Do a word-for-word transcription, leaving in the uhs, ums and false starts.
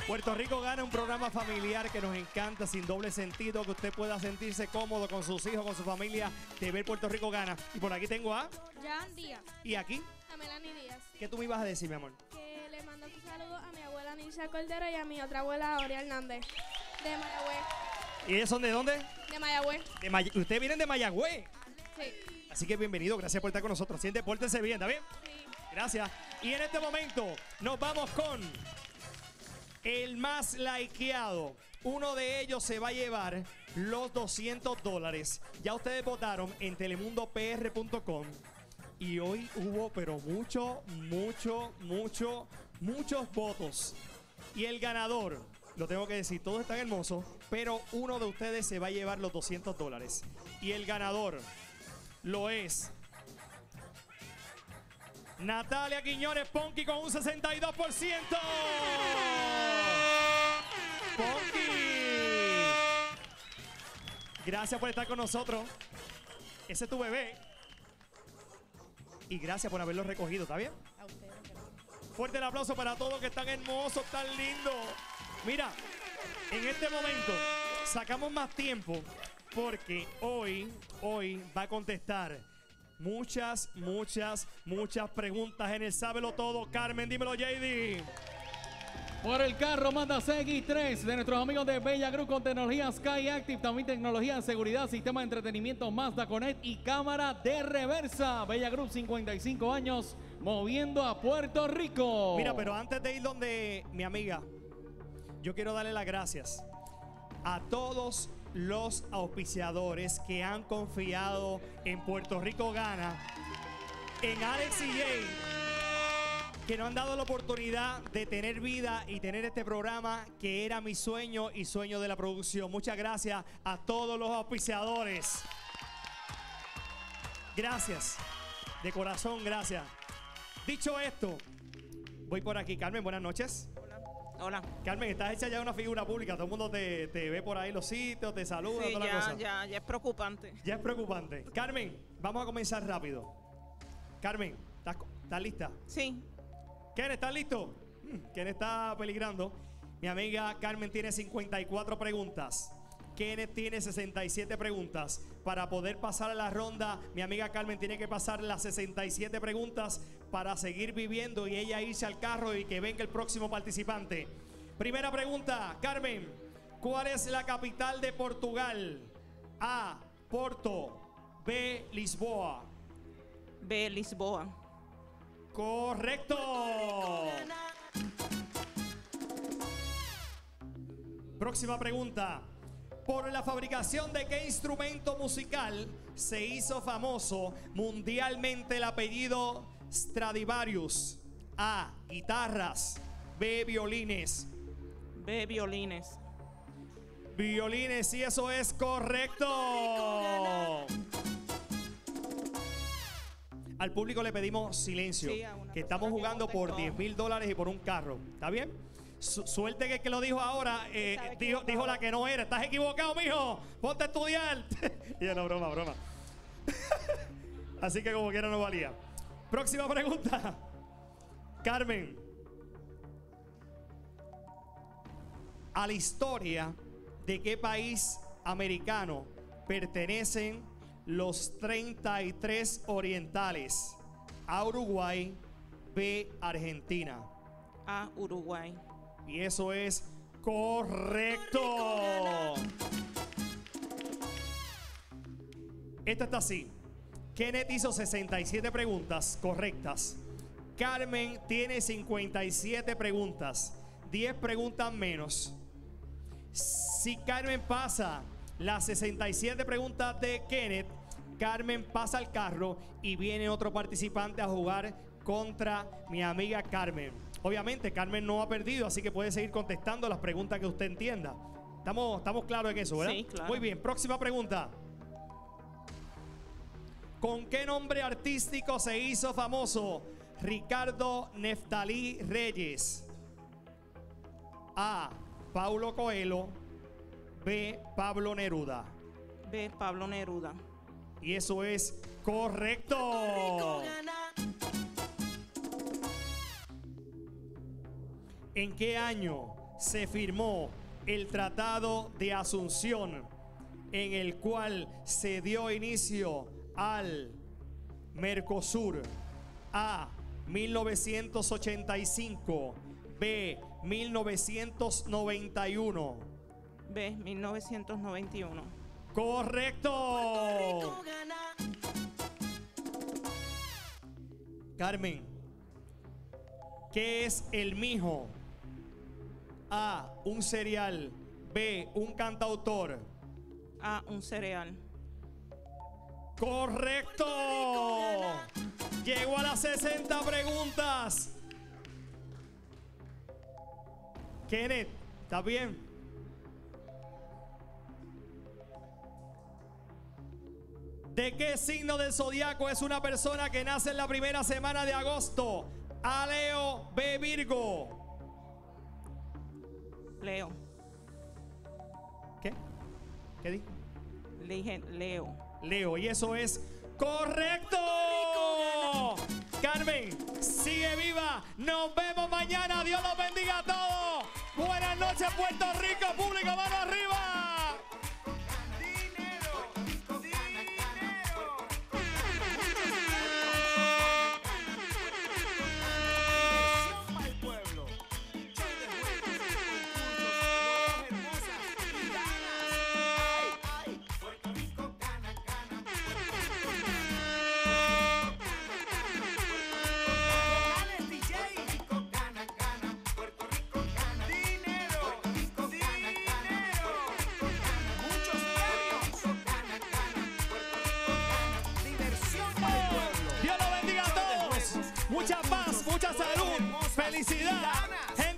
Puerto Rico Gana, un programa familiar que nos encanta, sin doble sentido, que usted pueda sentirse cómodo con sus hijos, con su familia, de ver Puerto Rico Gana. Y por aquí tengo a... Jan Díaz. ¿Y aquí? A Melanie Díaz. ¿Qué tú me ibas a decir, mi amor? Que le mando un saludo a mi abuela Nisha Cordero y a mi otra abuela Oria Hernández, de Mayagüez. ¿Y ellos son de dónde? De Mayagüez. De May Ustedes vienen de Mayagüez. Sí. Así que bienvenido, gracias por estar con nosotros. Siente, pórtense bien, ¿está bien? Sí. Gracias. Y en este momento nos vamos con el más likeado. Uno de ellos se va a llevar los doscientos dólares. Ya ustedes votaron en telemundo p r punto com. Y hoy hubo, pero mucho, mucho, mucho, muchos votos. Y el ganador, lo tengo que decir, todos están hermosos, pero uno de ustedes se va a llevar los doscientos dólares. Y el ganador lo es Natalia Quiñones Ponky con un sesenta y dos por ciento. Ponky, gracias por estar con nosotros. Ese es tu bebé. Y gracias por haberlo recogido, ¿está bien? A ustedes. Fuerte el aplauso para todos que están hermosos, tan lindos. Mira, en este momento sacamos más tiempo porque hoy, hoy va a contestar muchas, muchas, muchas preguntas en el Sábelo Todo. Carmen, dímelo, J D. Por el carro manda C X tres de nuestros amigos de Bella Group con tecnología Sky Active, también tecnología de seguridad, sistema de entretenimiento Mazda Connect y cámara de reversa. Bella Group, cincuenta y cinco años, moviendo a Puerto Rico. Mira, pero antes de ir donde mi amiga, yo quiero darle las gracias a todos los auspiciadores que han confiado en Puerto Rico Gana, en Alex y Jay, que nos han dado la oportunidad de tener vida y tener este programa que era mi sueño y sueño de la producción. Muchas gracias a todos los auspiciadores. Gracias, de corazón, gracias. Dicho esto, voy por aquí. Carmen, buenas noches. Hola. Carmen, estás hecha ya una figura pública. Todo el mundo te, te ve por ahí los sitios, te saluda, Sí, toda la ya, cosa. ya, ya es preocupante. Ya es preocupante. Carmen, vamos a comenzar rápido. Carmen, ¿estás, estás lista? Sí. Ken, ¿estás listo? Hmm, Ken está peligrando. Mi amiga Carmen tiene cincuenta y cuatro preguntas. Kenneth tiene sesenta y siete preguntas. Para poder pasar a la ronda, mi amiga Carmen tiene que pasar las sesenta y siete preguntas para seguir viviendo y ella irse al carro y que venga el próximo participante. Primera pregunta, Carmen. ¿Cuál es la capital de Portugal? A, Porto. B, Lisboa. B, Lisboa. Correcto. Próxima pregunta. ¿Por la fabricación de qué instrumento musical se hizo famoso mundialmente el apellido Stradivarius? A, guitarras. B, violines. B, violines. Violines, y eso es correcto. Al público le pedimos silencio, Sí, a una que persona estamos que jugando por contestó. diez mil dólares y por un carro. ¿Está bien? Su suerte que el que lo dijo ahora eh, Estaba dijo, equivocado. dijo la que no era. Estás equivocado, mijo. Ponte a estudiar. Y no, broma, broma. Así que como quiera no valía. Próxima pregunta. Carmen. A la historia de qué país americano pertenecen los treinta y tres orientales. A, Uruguay. B, Argentina. A, Uruguay. Y eso es correcto. Esto está así. Kenneth hizo sesenta y siete preguntas correctas. Carmen tiene cincuenta y siete preguntas. diez preguntas menos. Si Carmen pasa las sesenta y siete preguntas de Kenneth, Carmen pasa al carro y viene otro participante a jugar contra mi amiga Carmen. Obviamente Carmen no ha perdido, así que puede seguir contestando las preguntas que usted entienda. Estamos, estamos claros en eso, ¿verdad? Sí, claro. Muy bien, próxima pregunta. ¿Con qué nombre artístico se hizo famoso Ricardo Neftalí Reyes? A, Paulo Coelho. B, Pablo Neruda. B, Pablo Neruda. Y eso es correcto. ¿En qué año se firmó el Tratado de Asunción, en el cual se dio inicio al Mercosur? A, mil novecientos ochenta y cinco. B, mil novecientos noventa y uno. B, mil novecientos noventa y uno. ¡Correcto! Carmen, ¿qué es el mijo? A, un cereal. B, un cantautor. A, un cereal. ¡Correcto! Llegó a las sesenta preguntas. Kenneth, ¿está bien? ¿De qué signo del zodiaco es una persona que nace en la primera semana de agosto? A, Leo. B, Virgo. Leo. ¿Qué? ¿Qué di? Le dije Leo. Leo, y eso es correcto. Carmen, sigue viva. Nos vemos mañana. Dios los bendiga a todos. Buenas noches, Puerto Rico. Público, mano arriba. Mucha paz, mucha salud, felicidad.